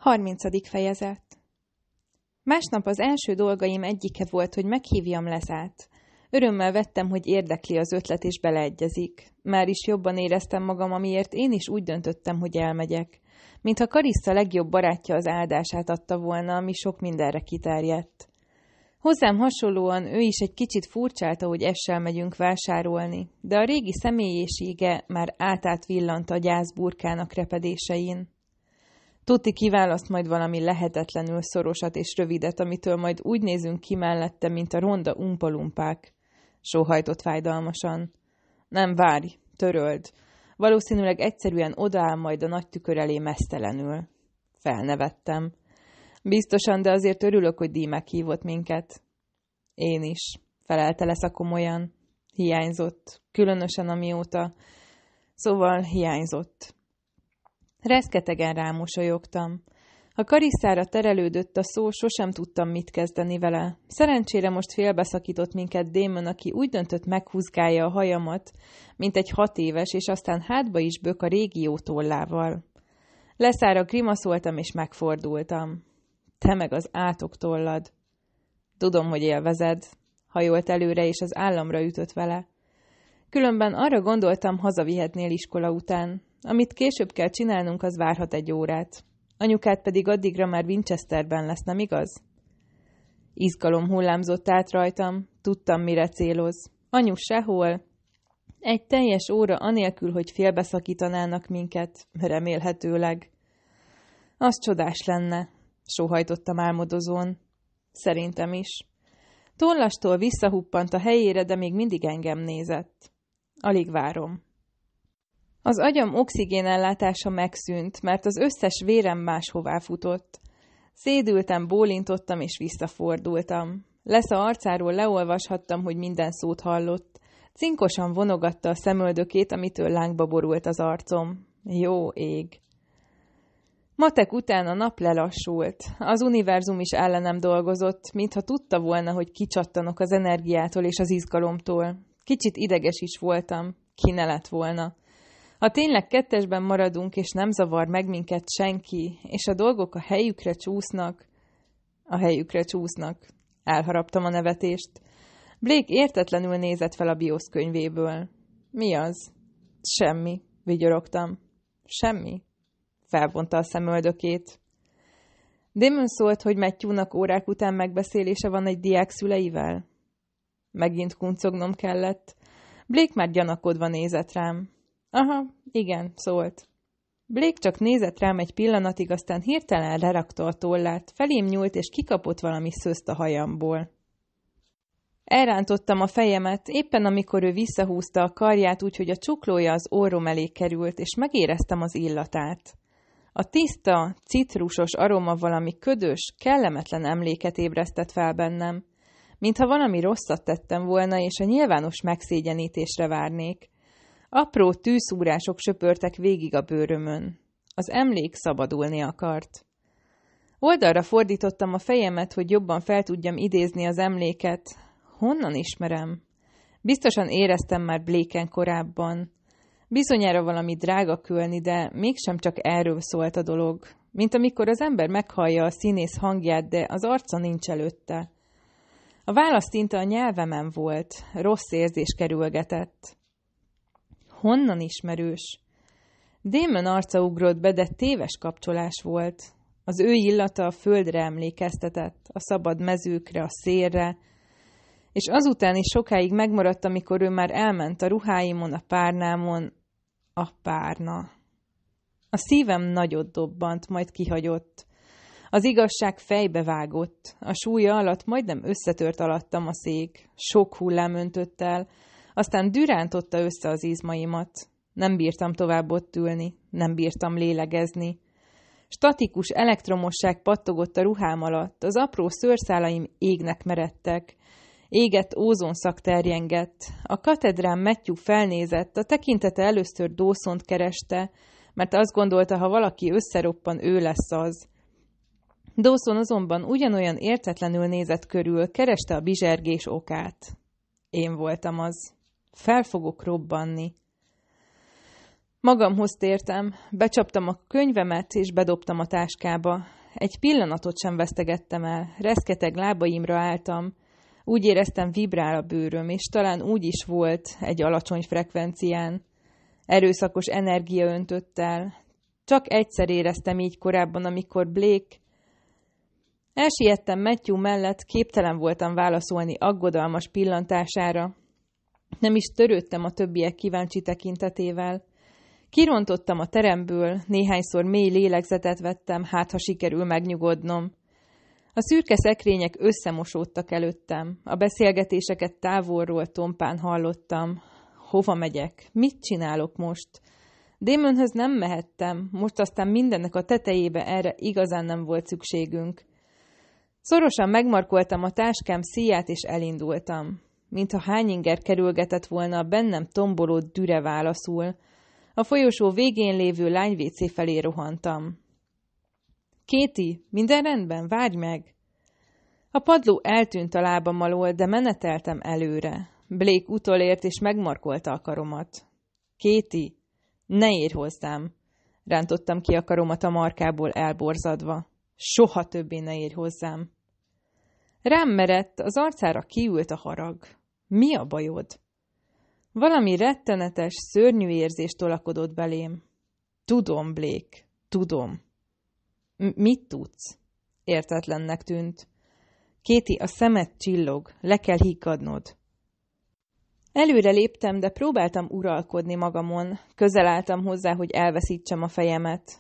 30. fejezet. Másnap az első dolgaim egyike volt, hogy meghívjam Leszát. Örömmel vettem, hogy érdekli az ötlet és beleegyezik. Már is jobban éreztem magam, amiért én is úgy döntöttem, hogy elmegyek. Mintha Karissa legjobb barátja az áldását adta volna, ami sok mindenre kiterjedt. Hozzám hasonlóan ő is egy kicsit furcsálta, hogy essel megyünk vásárolni, de a régi személyisége már átvillant a gyászburkának repedésein. Tuti kiválaszt majd valami lehetetlenül szorosat és rövidet, amitől majd úgy nézünk ki mellette, mint a ronda umpalumpák. Sóhajtott fájdalmasan. Nem várj, töröld. Valószínűleg egyszerűen odaáll majd a nagy tükör elé meztelenül. Felnevettem. Biztosan, de azért örülök, hogy Dí meghívott minket. Én is, felelte Lesza komolyan. Hiányzott, különösen amióta. Szóval hiányzott. Reszketegen rámosolyogtam. Ha Karisszára terelődött a szó, sosem tudtam, mit kezdeni vele. Szerencsére most félbeszakított minket Damon, aki úgy döntött, meghúzgálja a hajamat, mint egy 6 éves, és aztán hátba is bök a régió tollával. Leszára grimaszoltam, és megfordultam. Te meg az átok tollad. Tudom, hogy élvezed, hajolt előre, és az államra ütött vele. Különben arra gondoltam, hazavihetnél iskola után. Amit később kell csinálnunk, az várhat egy órát. Anyukád pedig addigra már Winchesterben lesz, nem igaz? Izgalom hullámzott át rajtam, tudtam, mire céloz. Anyu sehol. Egy teljes óra anélkül, hogy félbeszakítanának minket, remélhetőleg. Az csodás lenne, sóhajtottam álmodozón. Szerintem is. Tollastól visszahuppant a helyére, de még mindig engem nézett. Alig várom. Az agyam oxigénellátása megszűnt, mert az összes vérem máshová futott. Szédültem, bólintottam és visszafordultam. Lesza arcáról leolvashattam, hogy minden szót hallott. Cinkosan vonogatta a szemöldökét, amitől lángba borult az arcom. Jó ég! Matek után a nap lelassult. Az univerzum is ellenem dolgozott, mintha tudta volna, hogy kicsattanok az energiától és az izgalomtól. Kicsit ideges is voltam. Ki ne lett volna. Ha tényleg kettesben maradunk, és nem zavar meg minket senki, és a dolgok a helyükre csúsznak. Elharaptam a nevetést. Blake értetlenül nézett fel a BIOS könyvéből. Mi az? Semmi, vigyorogtam. Semmi? Felvonta a szemöldökét. Damon szólt, hogy Matthewnak órák után megbeszélése van egy diák szüleivel. Megint kuncognom kellett. Blake már gyanakodva nézett rám. Aha, igen, szólt. Blake csak nézett rám egy pillanatig, aztán hirtelen lerakta a tollát, felém nyúlt és kikapott valami szőzt a hajamból. Elrántottam a fejemet, éppen amikor ő visszahúzta a karját, úgyhogy a csuklója az orrom elé került, és megéreztem az illatát. A tiszta, citrusos aroma valami ködös, kellemetlen emléket ébresztett fel bennem, mintha valami rosszat tettem volna, és a nyilvános megszégyenítésre várnék. Apró tűszúrások söpörtek végig a bőrömön. Az emlék szabadulni akart. Oldalra fordítottam a fejemet, hogy jobban fel tudjam idézni az emléket. Honnan ismerem? Biztosan éreztem már Blake-en korábban. Bizonyára valami drága kölni, de mégsem csak erről szólt a dolog. Mint amikor az ember meghallja a színész hangját, de az arca nincs előtte. A választinta a nyelvemen volt, rossz érzés kerülgetett. Honnan ismerős? Damon arca ugrott be, de téves kapcsolás volt. Az ő illata a földre emlékeztetett, a szabad mezőkre, a szélre, és azután is sokáig megmaradt, amikor ő már elment a ruháimon, a párnámon. A párna. A szívem nagyot dobbant, majd kihagyott. Az igazság fejbe vágott. A súlya alatt majdnem összetört alattam a szék. Sok hullám öntött el, aztán dürántotta össze az izmaimat. Nem bírtam tovább ott ülni, nem bírtam lélegezni. Statikus elektromosság pattogott a ruhám alatt, az apró szőrszálaim égnek meredtek. Égett ózonszak terjengett. A katedrán Matthew felnézett, a tekintete először Dawsont kereste, mert azt gondolta, ha valaki összeroppan, ő lesz az. Dawson azonban ugyanolyan értetlenül nézett körül, kereste a bizsergés okát. Én voltam az. Fel fogok robbanni. Magamhoz tértem, becsaptam a könyvemet és bedobtam a táskába. Egy pillanatot sem vesztegettem el, reszketeg lábaimra álltam. Úgy éreztem, vibrál a bőröm, és talán úgy is volt egy alacsony frekvencián. Erőszakos energia öntött el. Csak egyszer éreztem így korábban, amikor Blake... Elsiettem Matthew mellett, képtelen voltam válaszolni aggodalmas pillantására. Nem is törődtem a többiek kíváncsi tekintetével. Kirontottam a teremből, néhányszor mély lélegzetet vettem, hát ha sikerül megnyugodnom. A szürke szekrények összemosódtak előttem. A beszélgetéseket távolról tompán hallottam. Hova megyek? Mit csinálok most? Damonhöz nem mehettem, most aztán mindennek a tetejébe erre igazán nem volt szükségünk. Szorosan megmarkoltam a táskám szíját, és elindultam. Mintha hányinger kerülgetett volna a bennem tomboló düre válaszul. A folyosó végén lévő lány-WC felé rohantam. Katie, minden rendben? Várj meg! A padló eltűnt a lábam alól, de meneteltem előre. Blake utolért, és megmarkolta a karomat. Katie, ne érj hozzám! Rántottam ki a karomat a markából elborzadva. Soha többé ne érj hozzám! Rám merett, az arcára kiült a harag. Mi a bajod? Valami rettenetes, szörnyű érzés tolakodott belém. Tudom, Blake, tudom. Mit tudsz? Értetlennek tűnt. Katie, a szemed csillog, le kell higgadnod. Előre léptem, de próbáltam uralkodni magamon. Közel álltam hozzá, hogy elveszítsem a fejemet.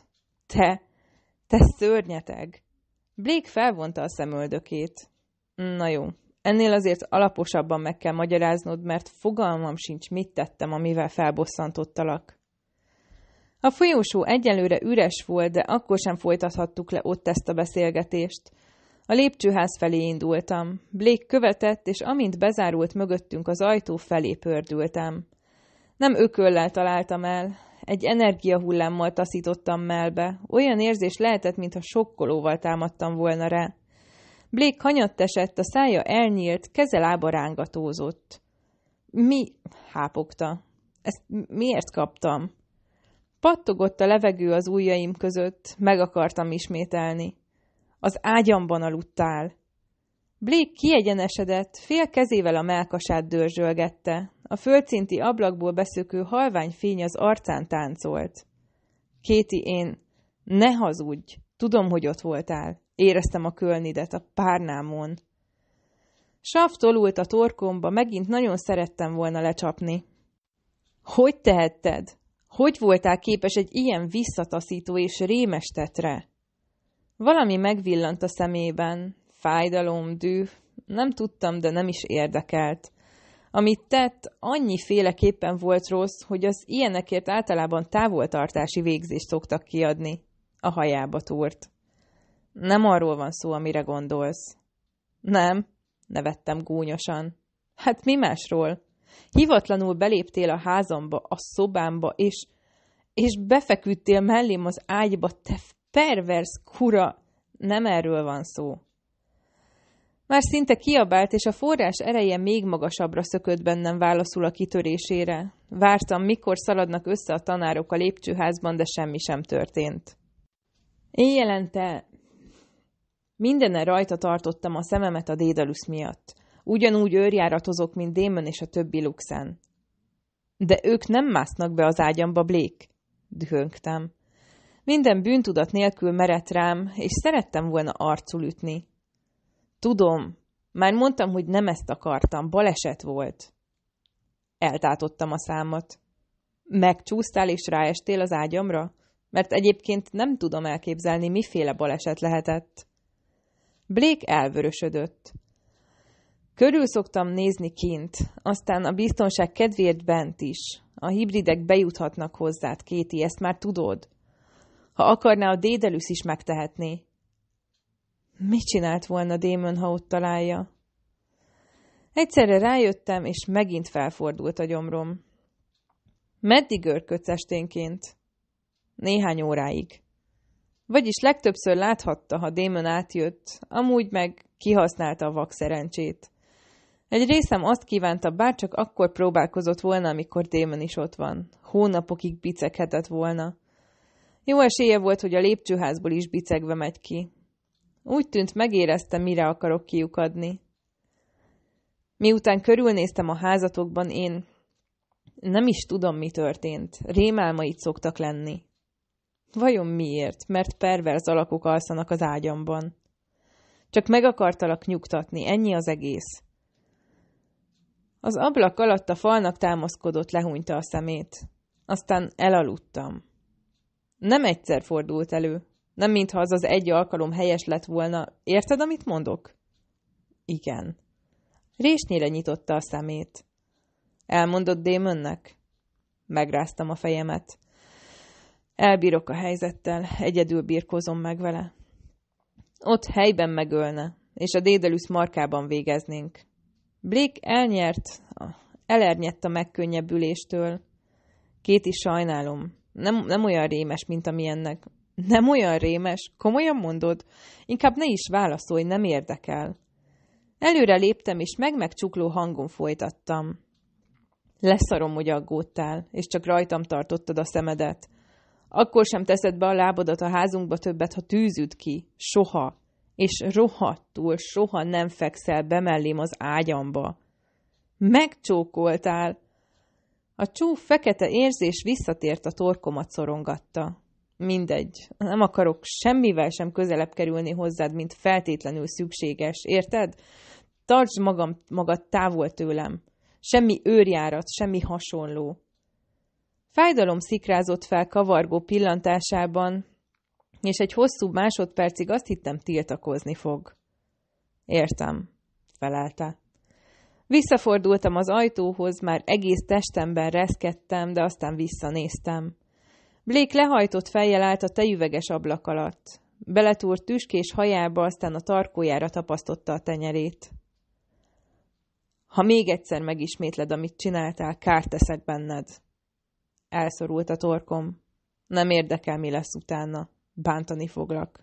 Te szörnyeteg! Blake felvonta a szemöldökét. Na jó, ennél azért alaposabban meg kell magyaráznod, mert fogalmam sincs, mit tettem, amivel felbosszantottalak. A folyósó egyelőre üres volt, de akkor sem folytathattuk le ott ezt a beszélgetést. A lépcsőház felé indultam. Blake követett, és amint bezárult mögöttünk az ajtó felé pördültem. Nem ököllel találtam el. Egy energiahullámmal taszítottam mellbe. Olyan érzés lehetett, mintha sokkolóval támadtam volna rá. Blake hanyatt esett, a szája elnyílt, keze lába rángatózott. Mi? Hápogta. Ezt miért kaptam? Pattogott a levegő az ujjaim között, meg akartam ismételni. Az ágyamban aludtál. Blake kiegyenesedett, fél kezével a mellkasát dörzsölgette. A földszinti ablakból beszökő halvány fény az arcán táncolt. Katie, ne hazudj! Tudom, hogy ott voltál. Éreztem a kölnidet a párnámon. Sav tolult a torkomba, megint nagyon szerettem volna lecsapni. Hogy tehetted? Hogy voltál képes egy ilyen visszataszító és rémes tettre? Valami megvillant a szemében. Fájdalom, düh. Nem tudtam, de nem is érdekelt. Amit tett, annyiféleképpen volt rossz, hogy az ilyenekért általában távoltartási végzést szoktak kiadni. A hajába túrt. Nem arról van szó, amire gondolsz. Nem, nevettem gúnyosan. Hát mi másról? Hivatlanul beléptél a házamba, a szobámba, és befeküdtél mellém az ágyba, te pervers kura. Nem erről van szó. Már szinte kiabált, és a forrás ereje még magasabbra szökött bennem válaszul a kitörésére. Vártam, mikor szaladnak össze a tanárok a lépcsőházban, de semmi sem történt. Éjjelente mindenen rajta tartottam a szememet a Dédalus miatt. Ugyanúgy őrjáratozok, mint Damon és a többi Luxen. De ők nem másznak be az ágyamba, Blake, dühöngtem. Minden bűntudat nélkül merett rám, és szerettem volna arcul ütni. Tudom, már mondtam, hogy nem ezt akartam, baleset volt. Eltátottam a számat. Megcsúsztál és ráestél az ágyamra? Mert egyébként nem tudom elképzelni, miféle baleset lehetett. Blake elvörösödött. Körül szoktam nézni kint, aztán a biztonság kedvéért bent is. A hibridek bejuthatnak hozzád, Katie, ezt már tudod. Ha akarná, a Dédalus is megtehetné. Mit csinált volna Damon, ha ott találja? Egyszerre rájöttem, és megint felfordult a gyomrom. Meddig őrködsz esténként? Néhány óráig. Vagyis legtöbbször láthatta, ha Damon átjött, amúgy meg kihasználta a vak szerencsét. Egy részem azt kívánta, bárcsak akkor próbálkozott volna, amikor Damon is ott van. Hónapokig biceghetett volna. Jó esélye volt, hogy a lépcsőházból is bicegve megy ki. Úgy tűnt, megéreztem, mire akarok kiukadni. Miután körülnéztem a házatokban, én nem is tudom, mi történt. Rémálmaid szoktak lenni. Vajon miért? Mert perverz alakok alszanak az ágyamban. Csak meg akartalak nyugtatni, ennyi az egész. Az ablak alatt a falnak támaszkodott, lehúnyta a szemét. Aztán elaludtam. Nem egyszer fordult elő. Nem mintha az egy alkalom helyes lett volna. Érted, amit mondok? Igen. Résnyire nyitotta a szemét. Elmondott Damonnek? Megráztam a fejemet. Elbírok a helyzettel, egyedül birkózom meg vele. Ott helyben megölne, és a Daedalus markában végeznénk. Blake elernyett a megkönnyebbüléstől. Katie, sajnálom. Nem olyan rémes, mint amilyennek. Nem olyan rémes? Komolyan mondod? Inkább ne is válaszolj, nem érdekel. Előre léptem, és meg-megcsukló hangon folytattam. Leszarom, hogy aggódtál, és csak rajtam tartottad a szemedet. Akkor sem teszed be a lábadat a házunkba többet, ha tűzüd ki. Soha. És rohadtul soha nem fekszel be mellém az ágyamba. Megcsókoltál! A csúf fekete érzés visszatért, a torkomat szorongatta. Mindegy, nem akarok semmivel sem közelebb kerülni hozzád, mint feltétlenül szükséges, érted? Tartsd magad távol tőlem. Semmi őrjárat, semmi hasonló. Fájdalom szikrázott fel kavargó pillantásában, és egy hosszú másodpercig azt hittem, tiltakozni fog. Értem, felelte. Visszafordultam az ajtóhoz, már egész testemben reszkedtem, de aztán visszanéztem. Blake lehajtott fejjel állt a tejüveges ablak alatt. Beletúrt tüskés hajába, aztán a tarkójára tapasztotta a tenyerét. Ha még egyszer megismétled, amit csináltál, kárt teszek benned. Elszorult a torkom. Nem érdekel, mi lesz utána. Bántani foglak.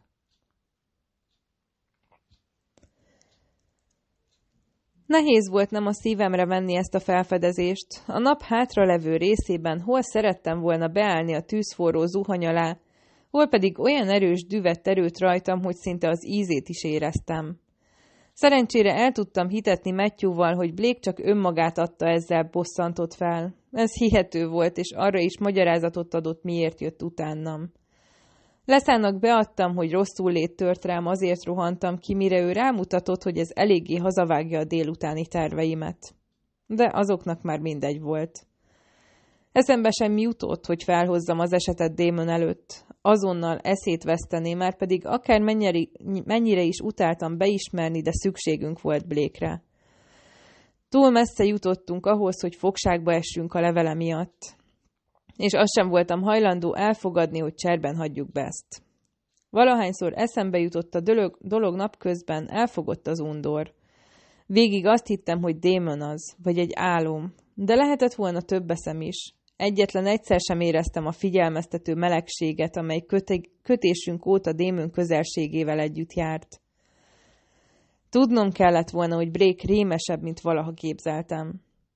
Nehéz volt nem a szívemre venni ezt a felfedezést. A nap hátralevő részében hol szerettem volna beállni a tűzforró zuhany alá, hol pedig olyan erős düvet terült rajtam, hogy szinte az ízét is éreztem. Szerencsére el tudtam hitetni Matthewval, hogy Blake csak önmagát adta ezzel bosszantott fel. Ez hihető volt, és arra is magyarázatot adott, miért jött utánam. Leszának beadtam, hogy rosszul lét tört rám, azért rohantam ki, mire ő rámutatott, hogy ez eléggé hazavágja a délutáni terveimet. De azoknak már mindegy volt. Eszembe sem jutott, hogy felhozzam az esetet Damon előtt. Azonnal eszét veszteni, már pedig akár mennyire is utáltam beismerni, de szükségünk volt Blake-re. Túl messze jutottunk ahhoz, hogy fogságba essünk a levele miatt. És azt sem voltam hajlandó elfogadni, hogy cserben hagyjuk be ezt. Valahányszor eszembe jutott a dolog napközben, elfogott az undor. Végig azt hittem, hogy Damon az, vagy egy álom, de lehetett volna több eszem is. Egyetlen egyszer sem éreztem a figyelmeztető melegséget, amely kötésünk óta Damon közelségével együtt járt. Tudnom kellett volna, hogy Blake rémesebb, mint valaha képzeltem.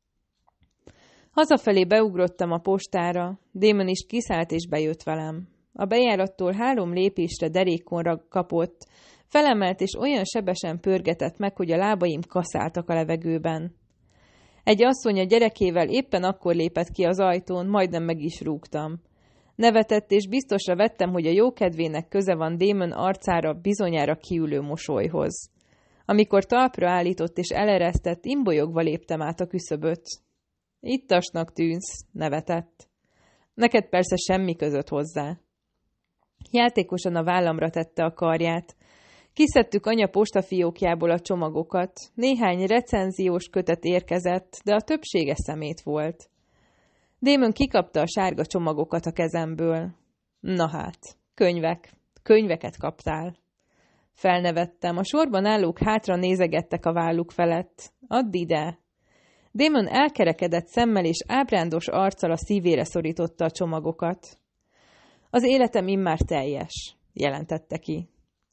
Hazafelé beugrottam a postára, Damon is kiszállt és bejött velem. A bejárattól 3 lépésre derékonra kapott, felemelt és olyan sebesen pörgetett meg, hogy a lábaim kaszáltak a levegőben. Egy asszony a gyerekével éppen akkor lépett ki az ajtón, majdnem meg is rúgtam. Nevetett, és biztosra vettem, hogy a jókedvének köze van Damon arcára bizonyára kiülő mosolyhoz. Amikor talpra állított és eleresztett, imbolyogva léptem át a küszöböt. Ittasnak tűnsz, nevetett. Neked persze semmi között hozzá. Játékosan a vállamra tette a karját. Kiszedtük anya postafiókjából a csomagokat. Néhány recenziós kötet érkezett, de a többsége szemét volt. Damon kikapta a sárga csomagokat a kezemből. Na hát, könyveket kaptál. Felnevettem, a sorban állók hátra nézegettek a válluk felett. Add ide! Damon elkerekedett szemmel és ábrándos arccal a szívére szorította a csomagokat. Az életem immár teljes, jelentette ki.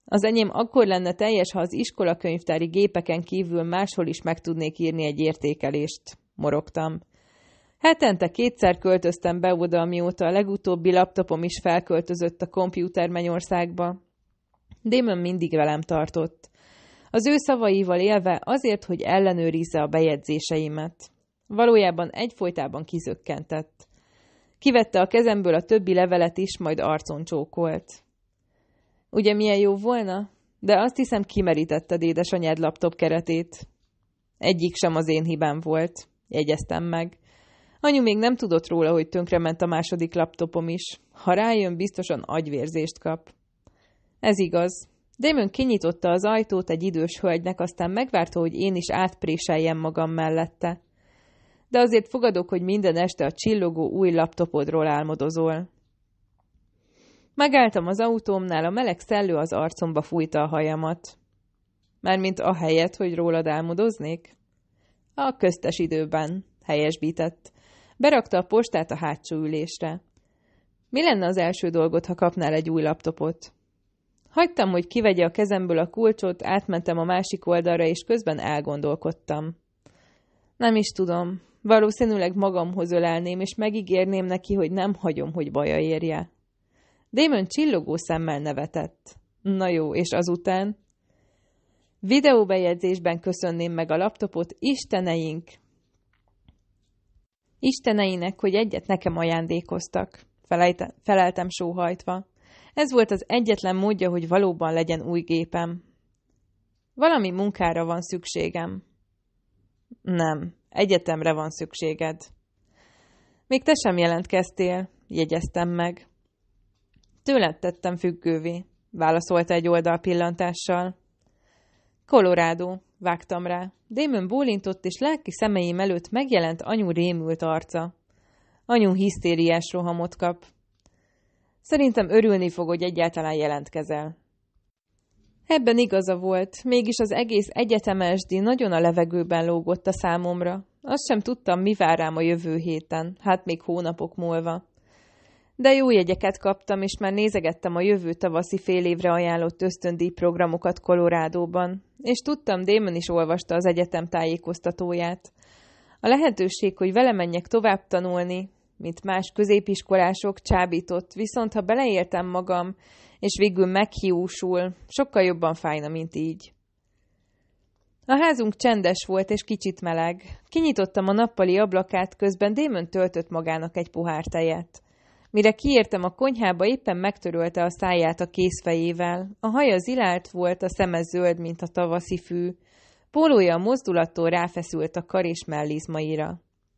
Az enyém akkor lenne teljes, ha az iskolakönyvtári gépeken kívül máshol is meg tudnék írni egy értékelést, morogtam. Hetente 2-szer költöztem be oda, amióta a legutóbbi laptopom is felköltözött a kompjútermennyországba. Damon mindig velem tartott. Az ő szavaival élve azért, hogy ellenőrizze a bejegyzéseimet. Valójában egyfolytában kizökkentett. Kivette a kezemből a többi levelet is, majd arcon csókolt. Ugye milyen jó volna? De azt hiszem, kimerítetted édesanyád laptop keretét. Egyik sem az én hibám volt, jegyeztem meg. Anyu még nem tudott róla, hogy tönkrement a második laptopom is. Ha rájön, biztosan agyvérzést kap. Ez igaz. Damon kinyitotta az ajtót egy idős hölgynek, aztán megvárta, hogy én is átpréseljem magam mellette. De azért fogadok, hogy minden este a csillogó új laptopodról álmodozol. Megálltam az autómnál, a meleg szellő az arcomba fújta a hajamat. Mármint ahelyett, hogy rólad álmodoznék? A köztes időben, helyesbített. Berakta a postát a hátsó ülésre. Mi lenne az első dolgod, ha kapnál egy új laptopot? Hagytam, hogy kivegye a kezemből a kulcsot, átmentem a másik oldalra, és közben elgondolkodtam. Nem is tudom. Valószínűleg magamhoz ölelném, és megígérném neki, hogy nem hagyom, hogy baja érje. Damon csillogó szemmel nevetett. Na jó, és azután? Videóbejegyzésben köszönném meg a laptopot Isteneinek, hogy egyet nekem ajándékoztak. Feleltem sóhajtva. Ez volt az egyetlen módja, hogy valóban legyen új gépem. Valami munkára van szükségem. Nem, egyetemre van szükséged. Még te sem jelentkeztél, jegyeztem meg. Tőled tettem függővé, válaszolta egy oldalpillantással. Colorado, vágtam rá. Damon bólintott, és lelki szemeim előtt megjelent anyu rémült arca. Anyu hisztériás rohamot kap. Szerintem örülni fog, hogy egyáltalán jelentkezel. Ebben igaza volt, mégis az egész egyetemesdi nagyon a levegőben lógott a számomra. Azt sem tudtam, mi vár rám a jövő héten, hát még hónapok múlva. De jó jegyeket kaptam, és már nézegettem a jövő tavaszi fél évre ajánlott ösztöndíj programokat Colorádóban, és tudtam, Damon is olvasta az egyetem tájékoztatóját. A lehetőség, hogy vele menjek tovább tanulni, mint más középiskolások, csábított, viszont ha beleértem magam, és végül meghiúsul, sokkal jobban fájna, mint így. A házunk csendes volt, és kicsit meleg. Kinyitottam a nappali ablakát, közben Damon töltött magának egy pohár tejet. Mire kiértem a konyhába, éppen megtörölte a száját a kézfejével. A haja zilált volt, a szeme zöld, mint a tavaszi fű. Pólója a mozdulattól ráfeszült a kar és mellizmaira.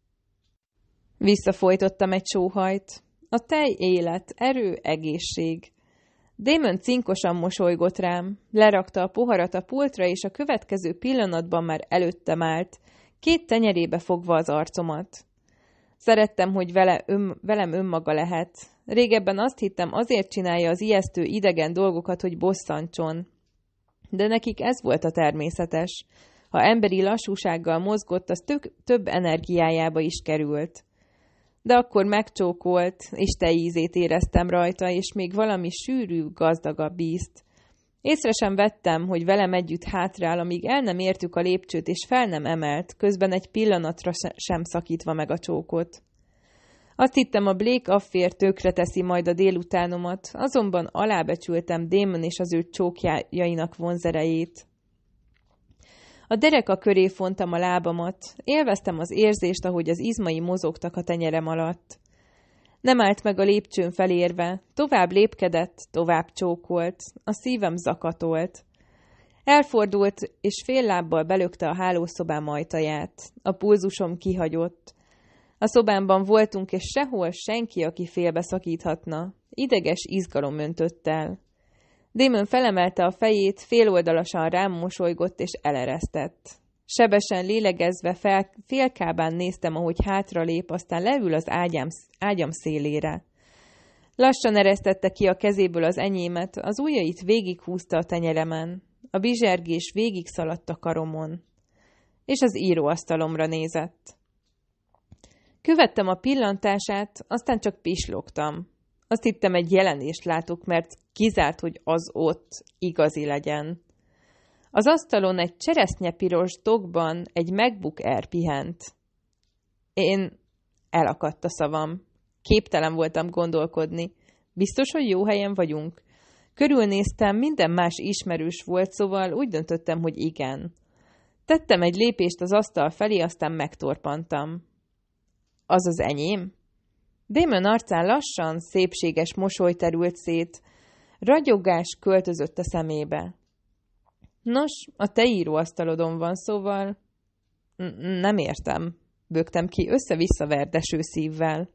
Visszafolytottam egy sóhajt. A tej élet, erő, egészség. Damon cinkosan mosolygott rám. Lerakta a poharat a pultra, és a következő pillanatban már előttem állt, 2 tenyerébe fogva az arcomat. Szerettem, hogy velem önmaga lehet. Régebben azt hittem, azért csinálja az ijesztő idegen dolgokat, hogy bosszantson. De nekik ez volt a természetes. Ha emberi lassúsággal mozgott, az több energiájába is került. De akkor megcsókolt, és tejízét éreztem rajta, és még valami sűrű, gazdagabb ízt. Észre sem vettem, hogy velem együtt hátrál, amíg el nem értük a lépcsőt, és fel nem emelt, közben egy pillanatra sem szakítva meg a csókot. Azt hittem, a Blake affér tökre teszi majd a délutánomat, azonban alábecsültem Damon és az ő csókjainak vonzerejét. A dereka köré fontam a lábamat, élveztem az érzést, ahogy az izmai mozogtak a tenyerem alatt. Nem állt meg a lépcsőn felérve, tovább lépkedett, tovább csókolt, a szívem zakatolt. Elfordult, és fél lábbal belökte a hálószobám ajtaját. A pulzusom kihagyott. A szobámban voltunk, és sehol senki, aki félbeszakíthatna. Ideges izgalom öntött el. Damon felemelte a fejét, féloldalasan rám mosolygott, és eleresztett. Sebesen lélegezve félkábán néztem, ahogy hátra lép, aztán leül az ágyam szélére. Lassan eresztette ki a kezéből az enyémet, az ujjait végighúzta a tenyeremen. A bizsergés végigszaladt a karomon. És az íróasztalomra nézett. Követtem a pillantását, aztán csak pislogtam. Azt hittem, egy jelenést látok, mert kizárt, hogy az ott igazi legyen. Az asztalon egy cseresznyepiros dogban egy MacBook Air pihent. Én elakadt a szavam. Képtelen voltam gondolkodni. Biztos, hogy jó helyen vagyunk? Körülnéztem, minden más ismerős volt, szóval úgy döntöttem, hogy igen. Tettem egy lépést az asztal felé, aztán megtorpantam. Az az enyém? Damon arcán lassan, szépséges mosoly terült szét. Ragyogás költözött a szemébe. Nos, a te íróasztalodon van, szóval... Nem értem, bögtem ki össze-vissza verdeső szívvel.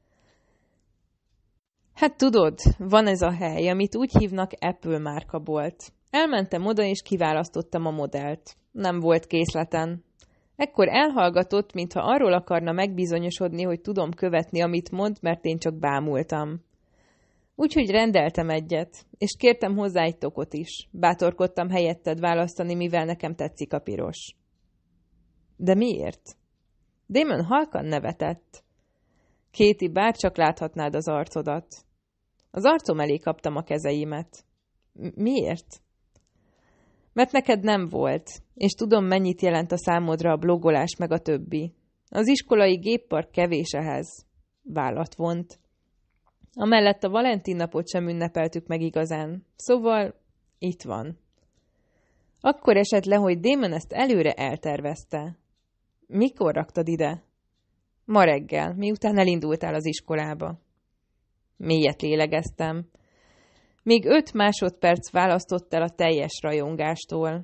Hát tudod, van ez a hely, amit úgy hívnak Apple márkabolt. Elmentem oda, és kiválasztottam a modellt. Nem volt készleten. Ekkor elhallgatott, mintha arról akarna megbizonyosodni, hogy tudom követni, amit mond, mert én csak bámultam. Úgyhogy rendeltem egyet, és kértem hozzá egy tokot is. Bátorkodtam helyetted választani, mivel nekem tetszik a piros. De miért? Damon halkan nevetett. Katie, bárcsak láthatnád az arcodat. Az arcom elé kaptam a kezeimet. Miért? Mert neked nem volt, és tudom, mennyit jelent a számodra a blogolás meg a többi. Az iskolai géppark kevés ehhez. Vállat vont. Amellett a Valentin napot sem ünnepeltük meg igazán. Szóval itt van. Akkor esett le, hogy Damon ezt előre eltervezte. Mikor raktad ide? Ma reggel, miután elindultál az iskolába. Mélyet lélegeztem. Még 5 másodperc választott el a teljes rajongástól.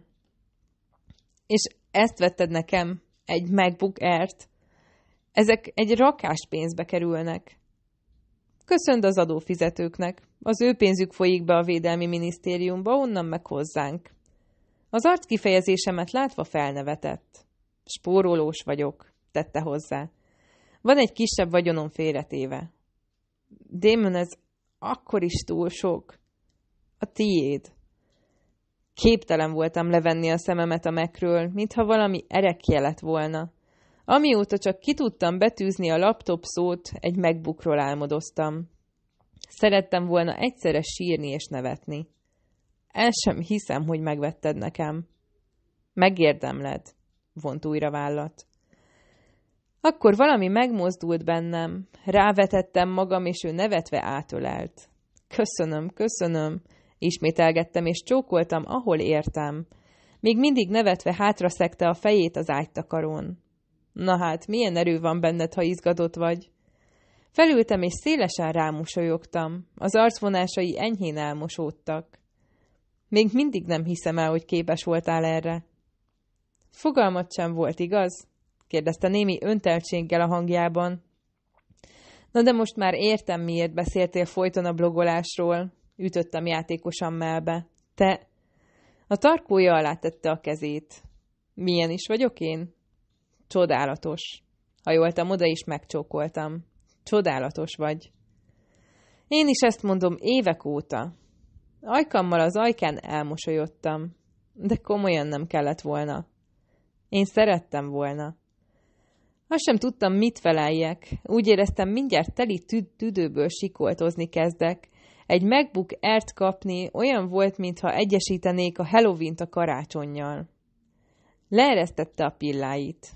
És ezt vetted nekem? Egy MacBook Air-t? Ezek egy rakás pénzbe kerülnek. Köszönd az adófizetőknek. Az ő pénzük folyik be a Védelmi Minisztériumba, onnan meg hozzánk. Az arckifejezésemet látva felnevetett. Spórolós vagyok, tette hozzá. Van egy kisebb vagyonom félretéve. Damon, ez akkor is túl sok. A tiéd. Képtelen voltam levenni a szememet a Macről, mintha valami erekje lett volna. Amióta csak ki tudtam betűzni a laptop szót, egy MacBookról álmodoztam. Szerettem volna egyszerre sírni és nevetni. El sem hiszem, hogy megvetted nekem. Megérdemled, vont újra vállat. Akkor valami megmozdult bennem, rávetettem magam, és ő nevetve átölelt. Köszönöm, köszönöm, ismételgettem, és csókoltam, ahol értem. Még mindig nevetve hátraszegte a fejét az ágytakarón. Na hát, milyen erő van benned, ha izgatott vagy? Felültem, és szélesen rámosolyogtam. Az arcvonásai enyhén elmosódtak. Még mindig nem hiszem el, hogy képes voltál erre. Fogalmat sem volt, igaz? Kérdezte némi önteltséggel a hangjában. Na de most már értem, miért beszéltél folyton a blogolásról. Ütöttem játékosan mellbe. Te... A tarkója alá tette a kezét. Milyen is vagyok én? Csodálatos. Hajoltam oda, és megcsókoltam. Csodálatos vagy. Én is ezt mondom évek óta. Ajkammal az ajkán elmosolyodtam. De komolyan nem kellett volna. Én szerettem volna. Azt sem tudtam, mit feleljek. Úgy éreztem, mindjárt teli tüdőből sikoltozni kezdek. Egy MacBook Air-t kapni olyan volt, mintha egyesítenék a Halloween-t a karácsonnyal. Leeresztette a pilláit.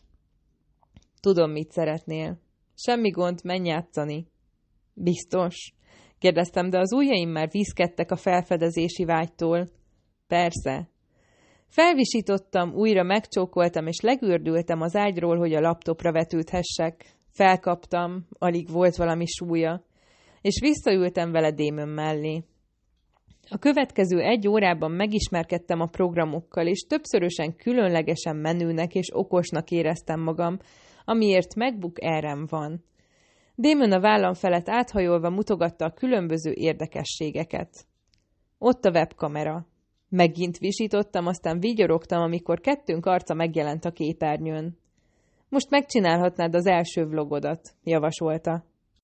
Tudom, mit szeretnél. Semmi gond, menj játszani. Biztos? Kérdeztem, de az ujjaim már vízkedtek a felfedezési vágytól. Persze. Felvisítottam, újra megcsókoltam, és legürdültem az ágyról, hogy a laptopra vetődhessek. Felkaptam, alig volt valami súlya, és visszaültem vele Damon mellé. A következő 1 órában megismerkedtem a programokkal, és többszörösen különlegesen menőnek és okosnak éreztem magam, amiért MacBook Air-em van. Damon a vállam felett áthajolva mutogatta a különböző érdekességeket. Ott a webkamera. Megint visítottam, aztán vigyorogtam, amikor kettőnk arca megjelent a képernyőn. Most megcsinálhatnád az első vlogodat, javasolta.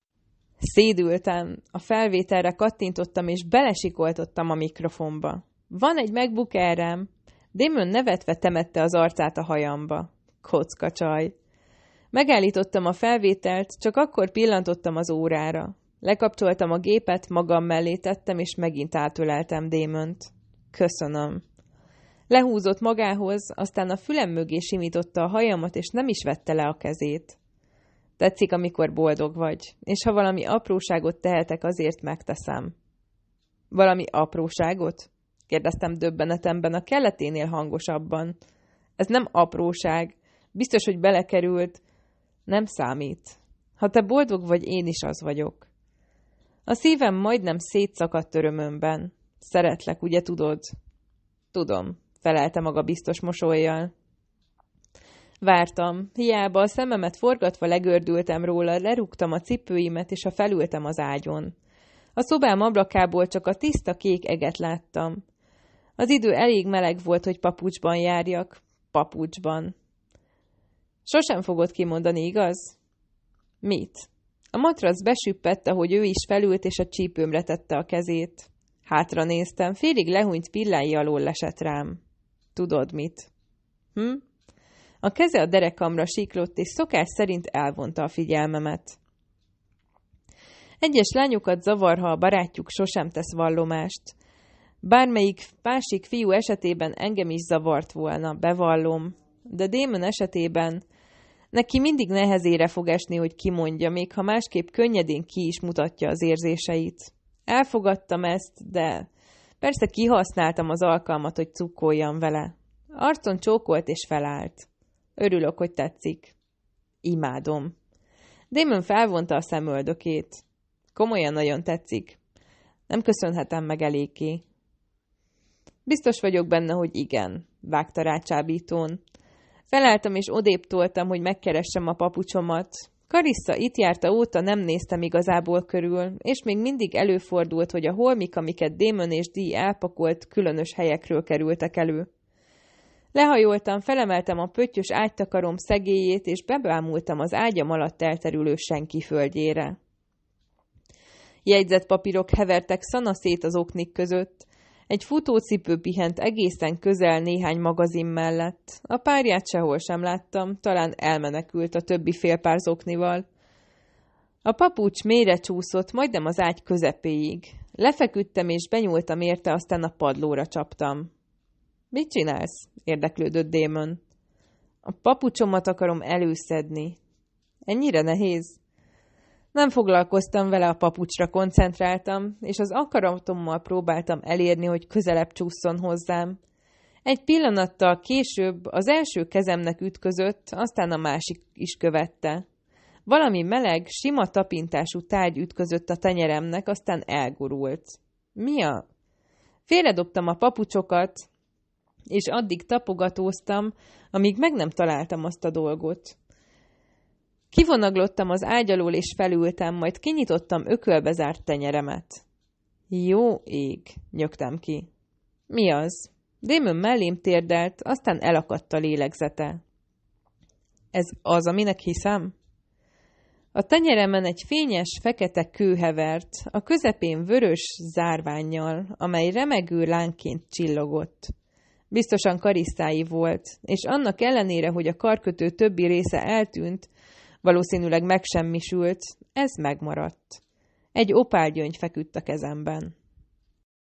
Szédültem, a felvételre kattintottam, és belesikoltottam a mikrofonba. Van egy MacBook Air-em. Damon nevetve temette az arcát a hajamba. Kocka csaj. Megállítottam a felvételt, csak akkor pillantottam az órára. Lekapcsoltam a gépet, magam mellé tettem, és megint átöleltem Damont. Köszönöm. Lehúzott magához, aztán a fülem mögé simította a hajamat, és nem is vette le a kezét. Tetszik, amikor boldog vagy, és ha valami apróságot tehetek, azért megteszem. Valami apróságot? Kérdeztem döbbenetemben, a kelleténél hangosabban. Ez nem apróság. Biztos, hogy belekerült. Nem számít. Ha te boldog vagy, én is az vagyok. A szívem majdnem szétszakadt örömömben. Szeretlek, ugye tudod? Tudom, felelte maga biztos mosollyal. Vártam. Hiába a szememet forgatva legördültem róla, lerúgtam a cipőimet, és felültem az ágyon. A szobám ablakából csak a tiszta kék eget láttam. Az idő elég meleg volt, hogy papucsban járjak. Papucsban. Sosem fogod kimondani, igaz? Mit? A matrac besüppett, ahogy ő is felült, és a csípőmre tette a kezét. Hátra néztem, félig lehúnyt pillái alól lesett rám. Tudod mit? A keze a derekamra siklott, és szokás szerint elvonta a figyelmemet. Egyes lányokat zavar, ha a barátjuk sosem tesz vallomást. Bármelyik másik fiú esetében engem is zavart volna, bevallom. De Damon esetében neki mindig nehezére fog esni, hogy kimondja, még ha másképp könnyedén ki is mutatja az érzéseit. Elfogadtam ezt, de persze kihasználtam az alkalmat, hogy cukkoljam vele. Arcon csókolt és felállt. Örülök, hogy tetszik. Imádom. Damon felvonta a szemöldökét. Komolyan nagyon tetszik. Nem köszönhetem meg eléggé. Biztos vagyok benne, hogy igen, vágta rá csábítón. Felálltam és odébb toltam, hogy megkeressem a papucsomat. Karissa itt járta óta nem néztem igazából körül, és még mindig előfordult, hogy a holmik, amiket Damon és Dee elpakolt, különös helyekről kerültek elő. Lehajoltam, felemeltem a pöttyös ágytakarom szegélyét, és bebámultam az ágyam alatt elterülő senki földjére. Jegyzetpapírok hevertek szanaszét az oknik között. Egy futócipő pihent egészen közel néhány magazin mellett. A párját sehol sem láttam, talán elmenekült a többi félpár zoknival. A papucs mélyre csúszott, majdnem az ágy közepéig. Lefeküdtem és benyúltam érte, aztán a padlóra csaptam. Mit csinálsz? Érdeklődött Damon. A papucsomat akarom előszedni. Ennyire nehéz? Nem foglalkoztam vele, a papucsra koncentráltam, és az akaratommal próbáltam elérni, hogy közelebb csússzon hozzám. Egy pillanattal később az első kezemnek ütközött, aztán a másik is követte. Valami meleg, sima tapintású tárgy ütközött a tenyeremnek, aztán elgurult. Mi a? Félredobtam a papucsokat, és addig tapogatóztam, amíg meg nem találtam azt a dolgot. Kivonaglottam az ágy alól, és felültem, majd kinyitottam ökölbe zárt tenyeremet. Jó ég, nyögtem ki. Mi az? Damon mellém térdelt, aztán elakadt a lélegzete. Ez az, aminek hiszem? A tenyeremen egy fényes, fekete kő hevert, a közepén vörös zárvánnyal, amely remegő lánként csillogott. Biztosan Karisztái volt, és annak ellenére, hogy a karkötő többi része eltűnt, valószínűleg megsemmisült, ez megmaradt. Egy opálgyöngy feküdt a kezemben.